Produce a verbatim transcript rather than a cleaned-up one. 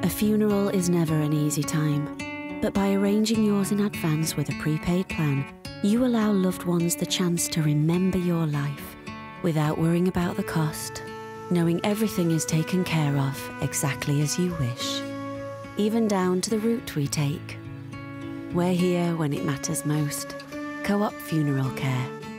A funeral is never an easy time, but by arranging yours in advance with a prepaid plan, you allow loved ones the chance to remember your life without worrying about the cost, knowing everything is taken care of exactly as you wish, even down to the route we take. We're here when it matters most. Co-op Funeral Care.